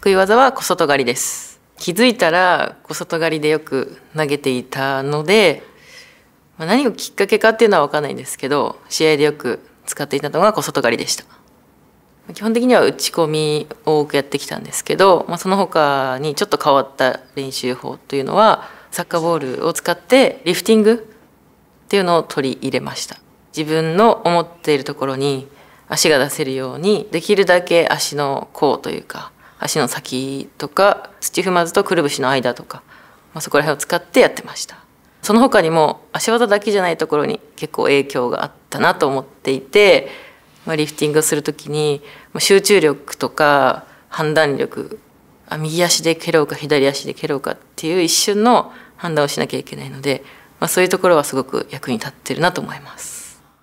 得意技は小外刈りです。気づいたら小外刈りでよく投げていたので、何がきっかけかっていうのは分かんないんですけど、試合でよく使っていたのが小外刈りでした。基本的には打ち込みを多くやってきたんですけど、その他にちょっと変わった練習法というのは、サッカーボールを使ってリフティングっていうのを取り入れました。自分の思っているところに足が出せるように、できるだけ足の甲というか足の先とか土踏まずとくるぶしの間とか、そこら辺を使ってやってました。その他にも足技だけじゃないところに結構影響があったなと思っていて、リフティングをする時に集中力とか判断力、右足で蹴ろうか左足で蹴ろうかっていう一瞬の判断をしなきゃいけないので、そういうところはすごく役に立ってるなと思います。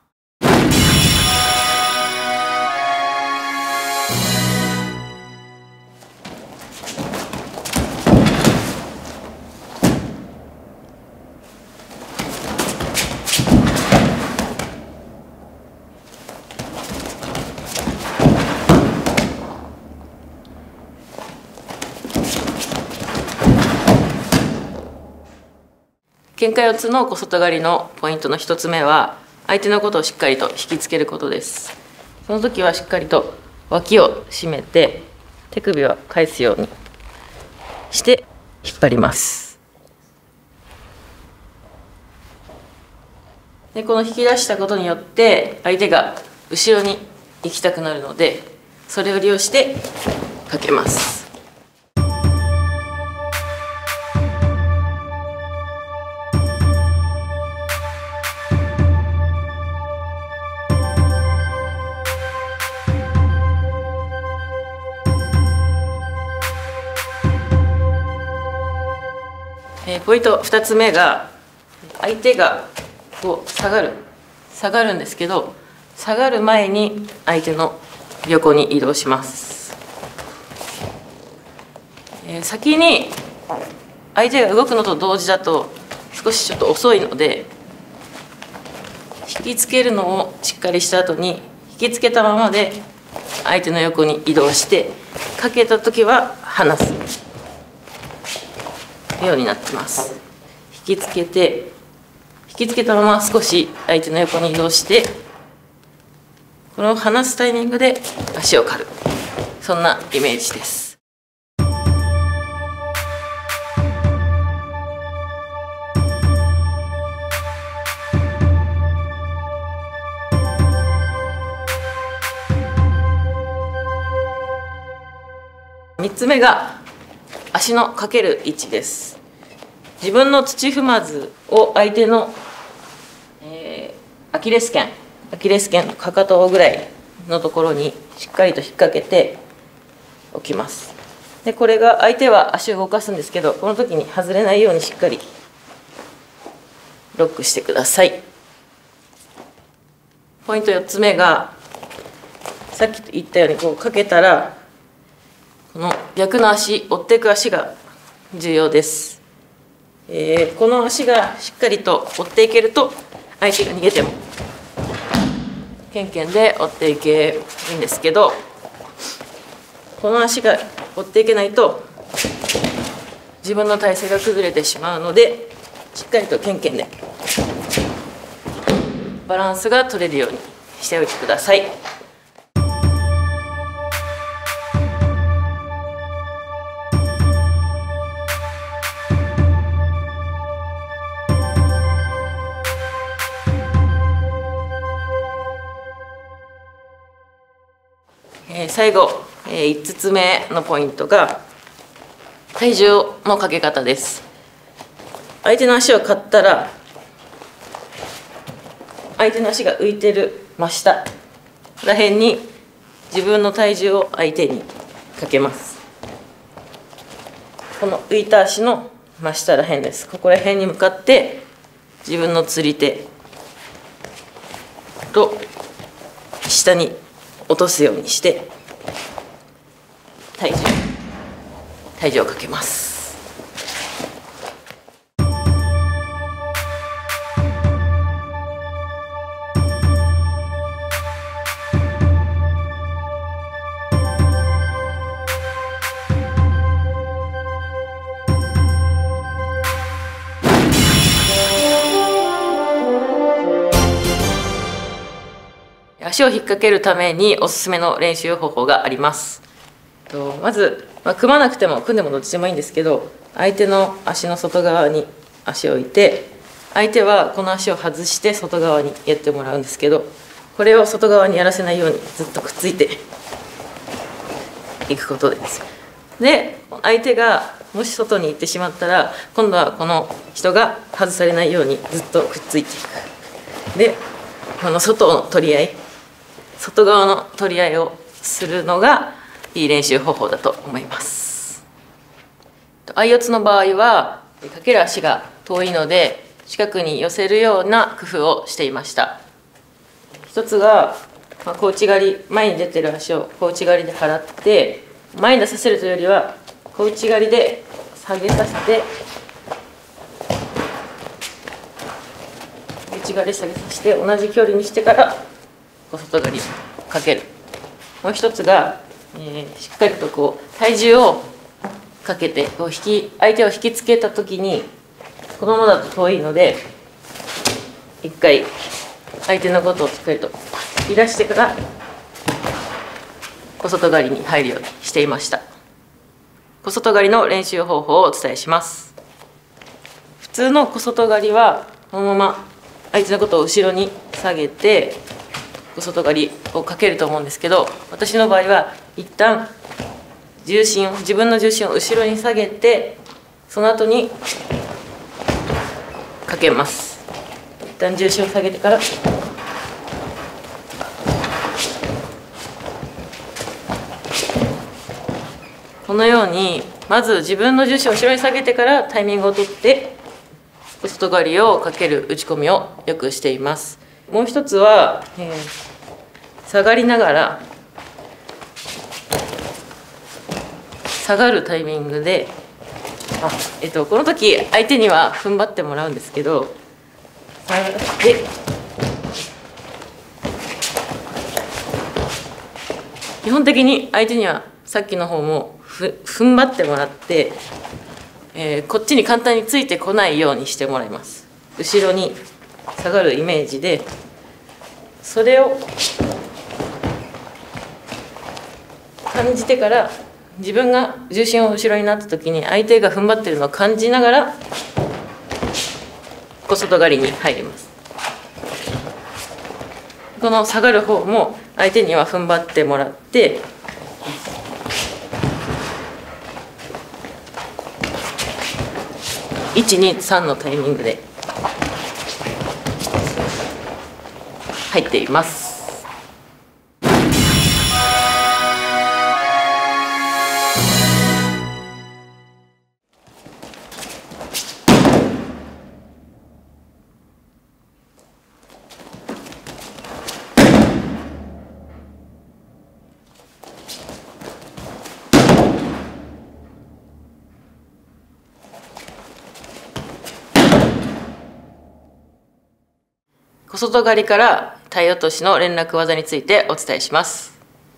喧嘩四つの小外刈りのポイントの1つ目は、相手のことをしっかりと引きつけることです。その時はしっかりと脇を締めて、手首は返すようにして引っ張ります。でこの引き出したことによって相手が後ろに行きたくなるので、それを利用してかけます。ポイント2つ目が、相手がこう下がるんですけど、下がる前に相手の横に移動します。先に相手が動くのと同時だと少しちょっと遅いので、引きつけるのをしっかりした後に引きつけたままで相手の横に移動して、かけた時は離すようになってます。引きつけたまま少し相手の横に移動して、この離すタイミングで足を刈る、そんなイメージです。3つ目が足のかける位置です。自分の土踏まずを相手の、アキレス腱のかかとぐらいのところにしっかりと引っ掛けておきます。でこれが相手は足を動かすんですけど、この時に外れないようにしっかりロックしてください。ポイント4つ目が、さっき言ったようにこうかけたら、この逆の足、追っていく足が重要です。この足がしっかりと追っていけると、相手が逃げてもケンケンで追っていけるんですけど、この足が追っていけないと自分の体勢が崩れてしまうので、しっかりとケンケンでバランスが取れるようにしておいてください。最後、5つ目のポイントが体重のかけ方です。相手の足を刈ったら、相手の足が浮いてる真下らへんに自分の体重を相手にかけます。この浮いた足の真下らへんです。ここらへんに向かって自分の釣り手と下に落とすようにして体重をかけます。 足を引っ掛けるためにおすすめの練習方法があります。まず、組まなくても組んでもどっちでもいいんですけど、相手の足の外側に足を置いて、相手はこの足を外して外側にやってもらうんですけど、これを外側にやらせないようにずっとくっついていくことです。で、相手がもし外に行ってしまったら、今度はこの人が外されないようにずっとくっついていく。で、この外の取り合い、外側の取り合いをするのがいい練習方法だと思います。相四つの場合はかける足が遠いので近くに寄せるような工夫をしていました。一つが小内刈り、前に出てる足を小内刈りで払って前に出させるというよりは小内刈りで下げさせて、内刈り下げさせて同じ距離にしてから外刈りかける。もう一つが、しっかりと体重をかけて相手を引きつけた時にこのままだと遠いので一回相手のことをしっかりといらしてから小外刈りに入るようにしていました。小外刈りの練習方法をお伝えします。普通の小外刈りはこのまま相手のことを後ろに下げて小外刈りをかけると思うんですけど、私の場合は一旦自分の重心を後ろに下げてその後にかけます。一旦重心を下げてからこのようにまず自分の重心を後ろに下げてからタイミングをとって小外刈りをかける打ち込みをよくしています。もう一つは、下がりながら下がるタイミングでこの時相手には踏ん張ってもらうんですけど、で基本的に相手にはさっきの方も踏ん張ってもらって、こっちに簡単についてこないようにしてもらいます。後ろに下がるイメージでそれを感じてから自分が重心を後ろになった時に相手が踏ん張っているのを感じながら小外刈りに入ります。この下がる方も相手には踏ん張ってもらって1、2、3のタイミングで入っています。小外刈りから体落としの連絡技についてお伝えします。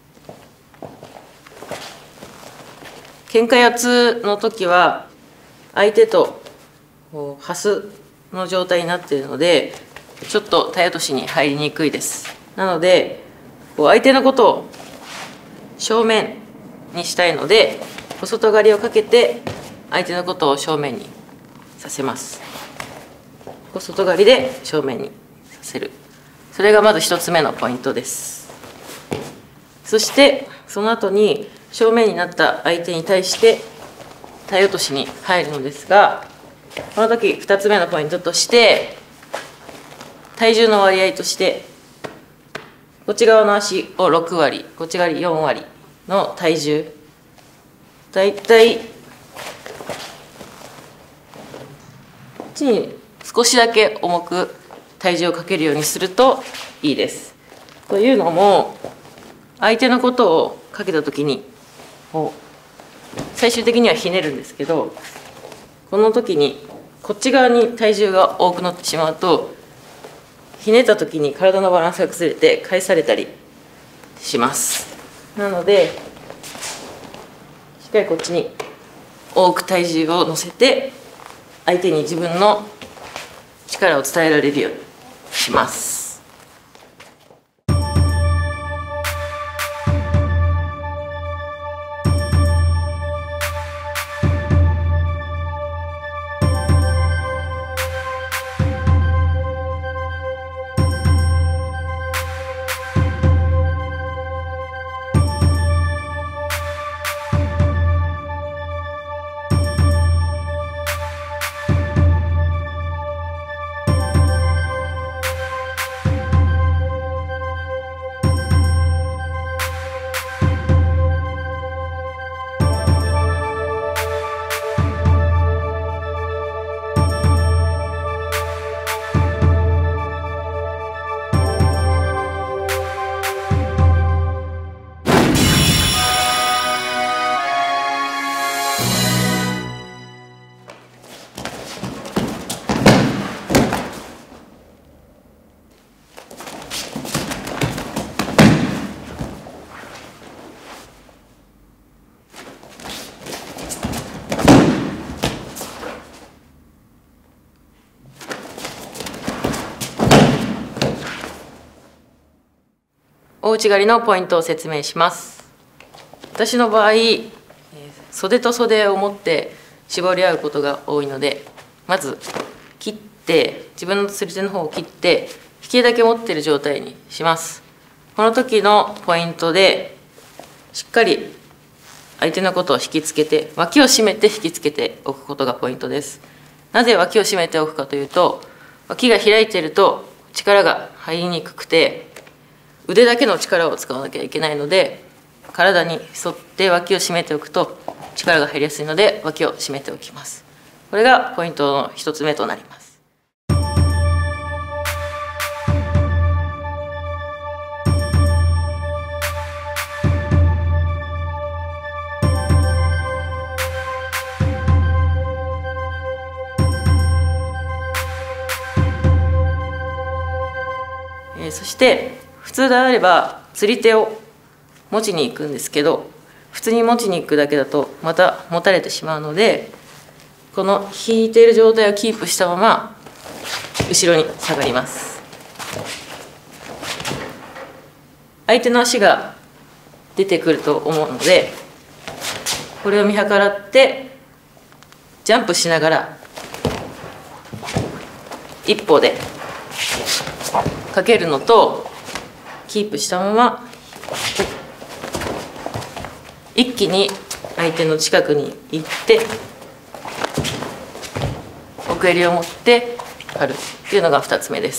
喧嘩四つの時は相手とハスの状態になっているのでちょっと体落としに入りにくいです。なので相手のことを正面にしたいので小外刈りをかけて相手のことを正面にさせます。小外刈りで正面にさせる。それがまず1つ目のポイントです。そしてその後に正面になった相手に対して体落としに入るのですが、この時2つ目のポイントとして体重の割合としてこっち側の足を6割こっち側4割の体重、だいたいこっちに少しだけ重く体重をかけるようにするといいです。というのも相手のことをかけた時に最終的にはひねるんですけど、この時にこっち側に体重が多く乗ってしまうとひねった時に体のバランスが崩れて返されたりします。なのでしっかりこっちに多く体重を乗せて相手に自分の力を伝えられるようにします。 大内刈りのポイントを説明します。私の場合、袖と袖を持って絞り合うことが多いので、まず切って自分の釣り手の方を切って引きだけ持っている状態にします。この時のポイントでしっかり相手のことを引きつけて、脇を締めて引きつけておくことがポイントです。なぜ脇を締めておくかというと、脇が開いていると力が入りにくくて、腕だけの力を使わなきゃいけないので、体に沿って脇を締めておくと力が入りやすいので、脇を締めておきます。これがポイントの1つ目となります。そして普通であれば釣り手を持ちに行くんですけど、普通に持ちに行くだけだとまた持たれてしまうので、この引いている状態をキープしたまま後ろに下がります。相手の足が出てくると思うので、これを見計らってジャンプしながら一歩でかけるのと、キープしたまま一気に相手の近くに行って奥襟を持って張るっていうのが2つ目です。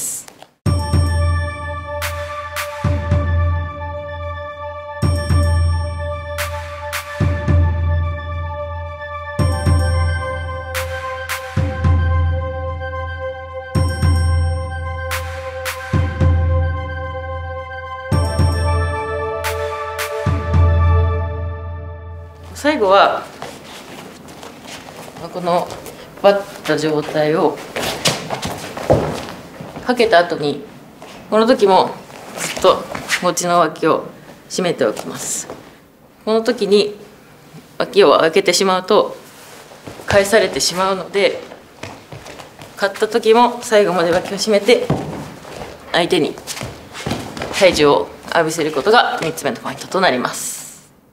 最後はこの引っ張った状態をかけた後に、この時もずっと持ちの脇を締めておきます。この時に脇を開けてしまうと返されてしまうので、勝った時も最後まで脇を締めて相手に体重を浴びせることが3つ目のポイントとなります。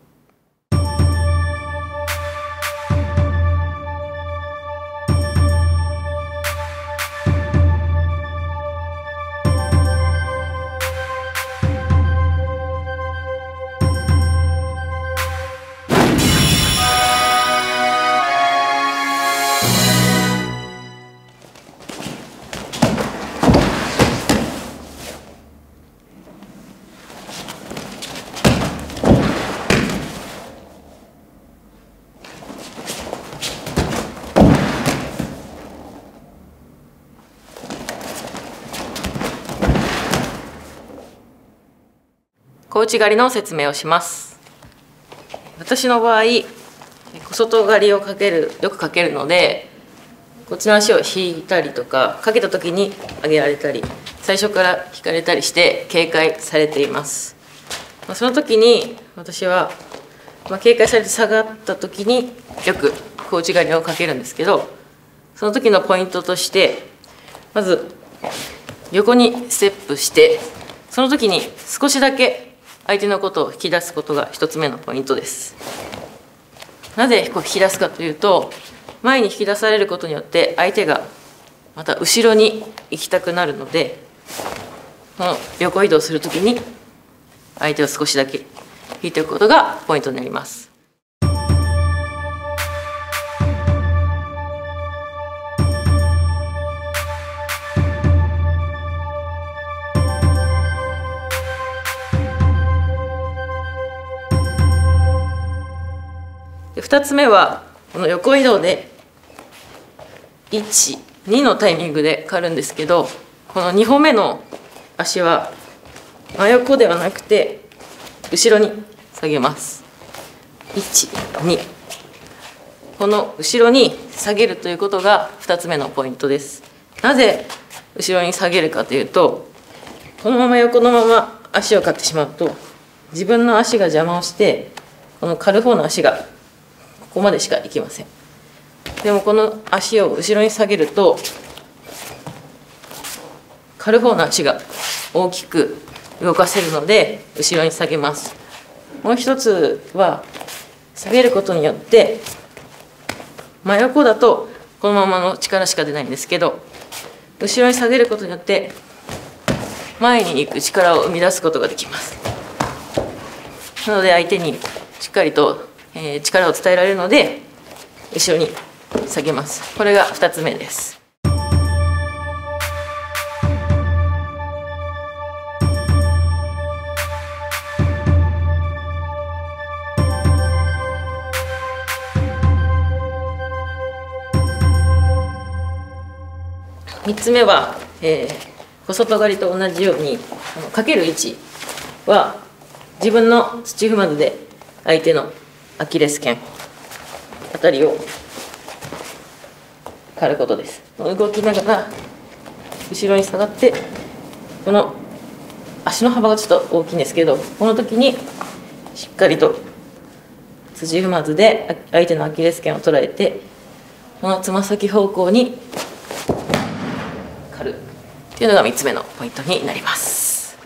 小内刈りの説明をします。私の場合、小外刈りをよくかけるので、こっちの足を引いたりとか、かけた時に上げられたり、最初から引かれたりして警戒されています。その時に私は、警戒されて下がった時によく小内刈りをかけるんですけど、その時のポイントとして、まず横にステップして、その時に少しだけ相手のことを引き出すことが1つ目のポイントです。なぜ引き出すかというと、前に引き出されることによって相手がまた後ろに行きたくなるので、この横移動するときに相手を少しだけ引いておくことがポイントになります。2つ目はこの横移動で1、2のタイミングで刈るんですけど、この2歩目の足は真横ではなくて後ろに下げます。1、2、この後ろに下げるということが2つ目のポイントです。なぜ後ろに下げるかというと、このまま横のまま足を刈ってしまうと自分の足が邪魔をして、この刈る方の足がここまでしか行きません。でもこの足を後ろに下げると刈る方の足が大きく動かせるので後ろに下げます。もう一つは下げることによって真横だとこのままの力しか出ないんですけど、後ろに下げることによって前に行く力を生み出すことができます。なので相手にしっかりと力を伝えられるので後ろに下げます。これが2つ目です。3つ目は、小外刈りと同じようにかける位置は自分の土踏まずで相手のアキレス腱あたりを刈ることです。動きながら後ろに下がって、この足の幅がちょっと大きいんですけど、この時にしっかりと土踏まずで相手のアキレス腱を捉えて、このつま先方向に刈るっていうのが3つ目のポイントになります。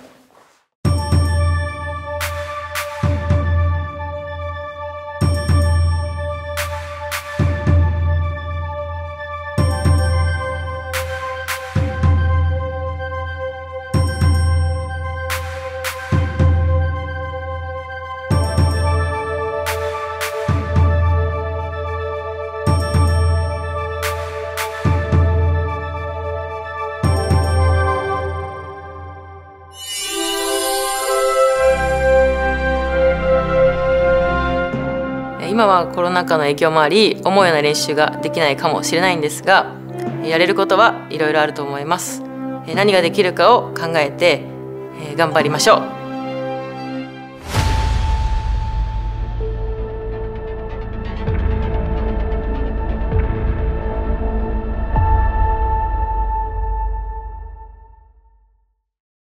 今はコロナ禍の影響もあり、思うような練習ができないかもしれないんですが、やれることはいろいろあると思います。何ができるかを考えて頑張りましょう。